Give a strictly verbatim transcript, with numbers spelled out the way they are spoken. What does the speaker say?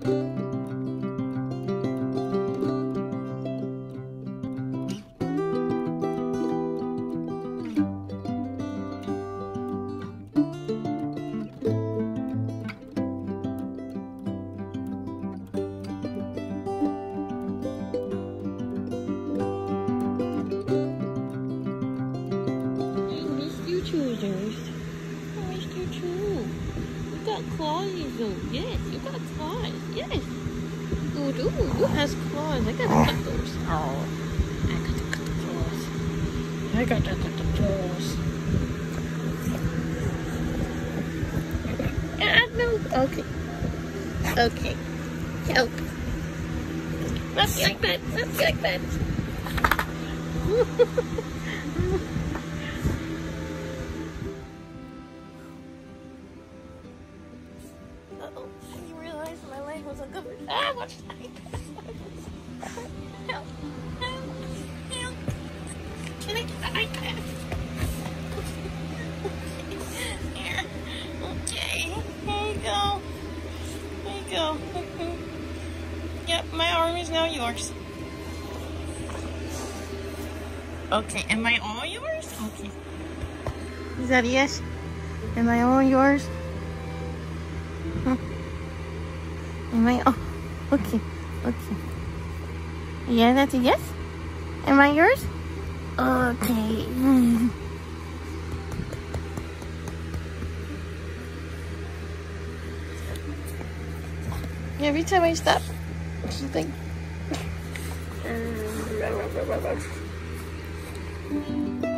Choosers. I missed you too. You got claws though. Yes, you got claws. Yes. Ooh, ooh, who has claws? I gotta cut those. Oh, I gotta cut the claws. I gotta cut the claws. Ah, no. Okay. Okay. Help. Not like that. Not like that. Uh-oh, I didn't realize my leg was uncovered. Ah, watch that. Help. Help. Help. Can I get the iPad? Here. Okay. There you go. There you go. Yep, my arm is now yours. Okay, am I all yours? Okay. Is that a yes? Am I all yours? Huh? Am I? Oh, okay, okay. Yeah, that's a yes? Am I yours? Okay. Every time I stop, she's like...